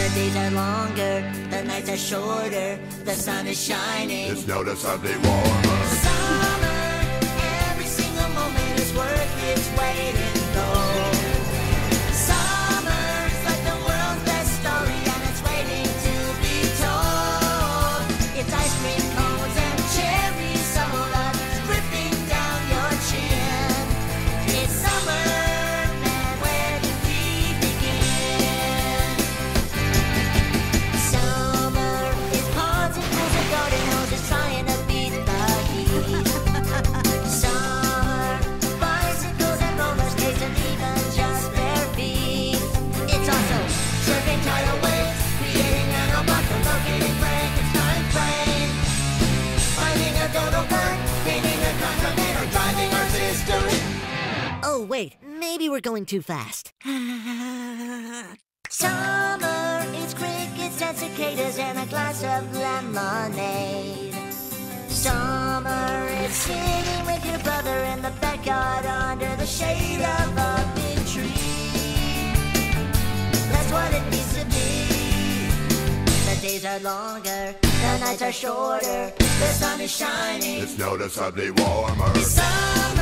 The days are longer, the nights are shorter, the sun is shining. It's noticeably warmer. Summer, every single moment is worth its weight in gold. Summer's like the world's best story, and it's waiting to be told. It's ice cream cones and cherry soda dripping down your chin. It's summer, man, where do we begin? Summer is ponds and pools and garden hoses trying to beat the heat. Summer, bicycles and roller skates and even just bare feet. It's also surfing tidal waves, creating nanobots, locating Frankenstein's brain, finding a dodo bird, painting a continent, or driving our sister. Oh wait, maybe we're going too fast. Summer is crickets and cicadas and a glass of lemonade. Summer is sitting with your brother in the backyard under the shade of a big tree. That's what it needs to be. The days are longer, the nights are shorter, the sun is shining. It's noticeably warmer. Summer